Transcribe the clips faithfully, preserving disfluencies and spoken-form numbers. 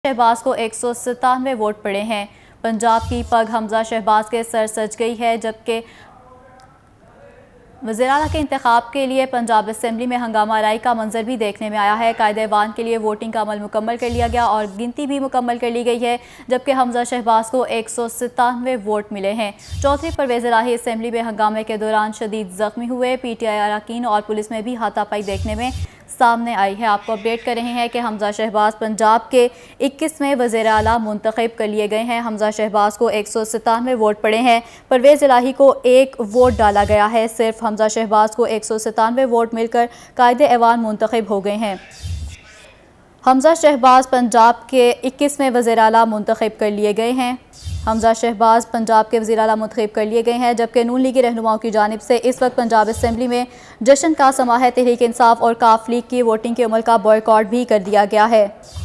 शहबाज को एक सौ सतानवे वोट पड़े हैं। पंजाब की पग हमजा शहबाज के सर सज गई है, जबकि वज़ीर-ए-आला के इंतखाब के लिए पंजाब असम्बली में हंगामा राई का मंजर भी देखने में आया है। कायदे-ए-वान के लिए वोटिंग का अमल मुकम्मल कर लिया गया और गिनती भी मुकम्मल कर ली गई है, जबकि हमजा शहबाज को एक सौ सतानवे वोट मिले हैं। चौधरी परवेज़ इलाही असम्बली में हंगामे के दौरान शदीद जख्मी हुए। पी टी आई अरकान और पुलिस में भी हाथापाई देखने में सामने आई है। आपको अपडेट कर रहे हैं कि हमजा शहबाज पंजाब के इक्कीसवें वज़ीर-ए-आला मुंतखब कर लिए गए हैं। हमजा शहबाज को एक सौ सतानवे वोट पड़े हैं। परवेज़ इलाही को एक वोट डाला गया है। सिर्फ हमजा शहबाज को एक सौ सतानवे वोट मिलकर कायदे-ए-वान मुंतखब हो गए हैं। हमजा शहबाज पंजाब के इक्कीसवें वज़ीर-ए-आला मुंतखब कर लिए गए हैं। हमजा शहबाज पंजाब के वज़ीर-ए-आला मुंतखब कर लिए गए हैं, जबकि नून लीगी रहनुमाओं की जानिब से इस वक्त पंजाब असम्बली में जश्न का समा है। तहरीक इंसाफ और काफ लीग की वोटिंग के अमल का बॉयकॉट भी कर दिया गया है।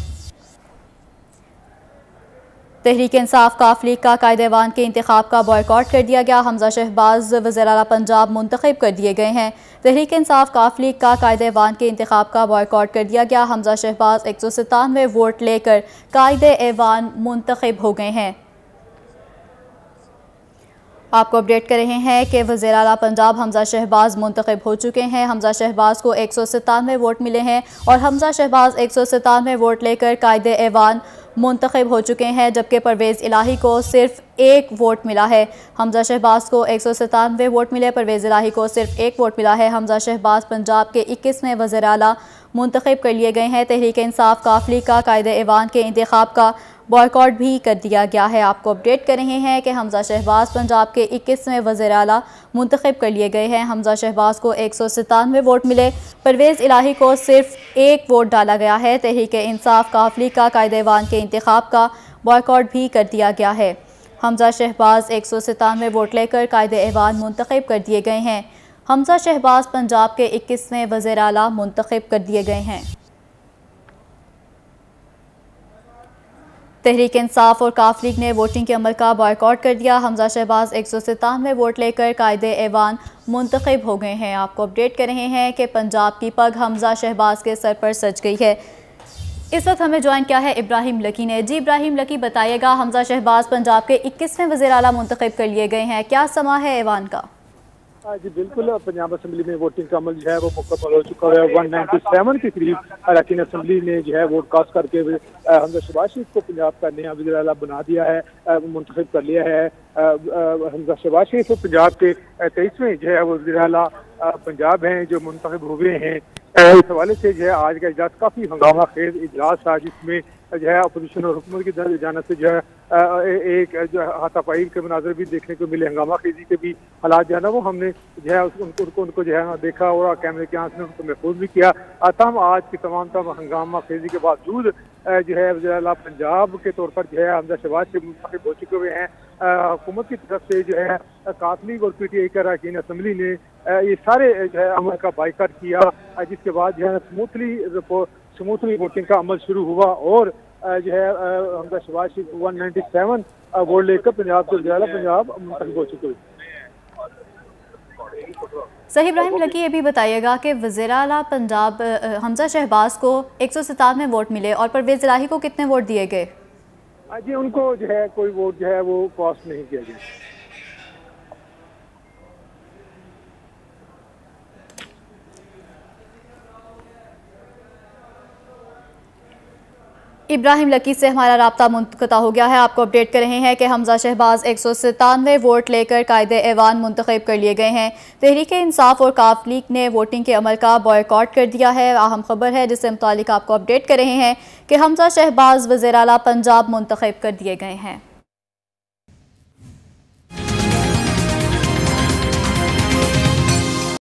तहरीक इंसाफ काफ लीग का कायदे-ए-वान के इंतखाब का बॉयकॉट कर दिया गया। हमजा शहबाज वज़ीर-ए-आला पंजाब मुंतखब कर दिए गए हैं। तहरीक इंसाफ काफ लीग का कायदे-ए-वान के इंतखाब का बॉयकॉट कर दिया गया। हमजा शहबाज एक सौ सतानवे वोट लेकर कायदे-ए-वान मुंतखब हो गए हैं। आपको अपडेट कर रहे हैं कि वज़ीर-ए-आला पंजाब हमजा शहबाज मुंतखब हो चुके हैं। हमजा शहबाज को एक सौ सतानवे वोट मिले हैं और हमजा शहबाज एक सौ सतानवे वोट लेकर कायदे-ए-वान मुंतखब हो चुके हैं, जबकि परवेज़ इलाही को सिर्फ एक वोट मिला है। हमजा शहबाज को एक सौ सतानवे वोट मिले, परवेज़ इलाही को सिर्फ एक वोट मिला है। हमजा शहबाज पंजाब के इक्कीसवें वज़ीर-ए-आला मुंतखब कर लिए गए हैं। तहरीक इंसाफ काफ लीग का कायदे-ए-वान के इंतखाब का बॉयकॉट भी कर दिया गया है। आपको अपडेट कर रहे हैं कि हमजा शहबाज पंजाब के इक्कीसवें वज़ीर-ए-आला मुंतखब कर लिए गए हैं। हमजा शहबाज को एक सौ सतानवे वोट मिले, परवेज़ इलाही को सिर्फ एक वोट डाला गया है। तहरीक इंसाफ काफ लीग का कायदे-ए-वान के इंतखाब का बॉयकॉट भी कर दिया गया है। हमजा शहबाज एक सौ सतानवे वोट लेकर कायदे-ए-वान मुंतखब कर दिए गए हैं। हमजा शहबाज पंजाब के इक्कीसवें वज़ीर-ए-आला मुंतखब कर दिए गए हैं। तहरीक इंसाफ और काफ लीग ने वोटिंग के अमल का बॉयकॉट कर दिया। हमजा शहबाज एक सौ सतानवे वोट लेकर कायदे-ए-वान मुंतखब हो गए हैं। आपको अपडेट कर रहे हैं कि पंजाब की पग हमजा शहबाज के सर पर सज गई है। इस वक्त हमें ज्वाइन किया है इब्राहिम लकी ने। जी इब्राहिम लकी, बताइएगा, हमजा शहबाज पंजाब के इक्कीसवें वज़ीर-ए-आला मुंतखब कर लिए गए हैं, क्या समा है ऐवान का? जी बिल्कुल, पंजाब असम्बली में वोटिंग का अमल जो है वो मुकम्मल हो चुका है। वन नाइन्टी सेवन के करीब अरकान असम्बली ने जो है वोट कास्ट करके हमजा शहबाज शरीफ को पंजाब का नया वज़ीर-ए-आला बना दिया है, मुंतखब कर लिया है। हमजा शहबाज शरीफ पंजाब के तेईसवें जो है वज़ीर-ए-आला पंजाब हैं जो मुंतखब हुए हैं। इस हवाले से जो है आज का इजलास काफ़ी हंगामा खेज इजलास था, जिसमें जो है अपोजिशन और हुकूमत की जानब से जो है एक जो हाथापाई के मनाजर भी देखने को मिले, हंगामा खेजी के भी हालात जो है ना वो हमने जो है उनको उनको, उनको जो है देखा और कैमरे के आंख में उनको महफूज भी किया। तमाम आज की तमाम तमाम हंगामा खेजी के बावजूद जो है वज़ीर-ए-आला पंजाब के तौर पर जो है हमजा शहबाज से मुंतखब हो चुके हुए हैं। हुकूमत की तरफ से जो है काफ लीग और पी टी आई का अरकान असम्बली ने ये सारे जो है अमल का बाइकाट किया, जिसके बाद जो है स्मूथली स्मूथली वोटिंग का अमल शुरू हुआ और जो है Hamza Shahbaz Sharif one ninety seven वोट लेकर पंजाब के वज़ीर-ए-आला पंजाब मुंतखब हो चुके हुए। सही इब्राहिम लकी, ये भी बताइएगा कि वज़ीर-ए-आला पंजाब हमजा शहबाज को एक सौ सतानवे वोट मिले और परवेज़ इलाही को कितने वोट दिए गए? जी उनको जो है कोई वोट जो है वो कास्ट नहीं किया गया। इब्राहिम लकी से हमारा राब्ता मुनक़ता हो गया है। आपको अपडेट कर रहे हैं कि हमजा शहबाज एक सौ सतानवे वोट लेकर कायदे-ए-वान मुंतखब कर लिए गए हैं। तहरीक इंसाफ और काफ लीग ने वोटिंग के अमल का बॉयकॉट कर दिया है। अहम खबर है जिससे मुतालिक आपको अपडेट कर रहे हैं कि हमजा शहबाज वज़ीर-ए-आला पंजाब मुंतखब कर दिए गए हैं।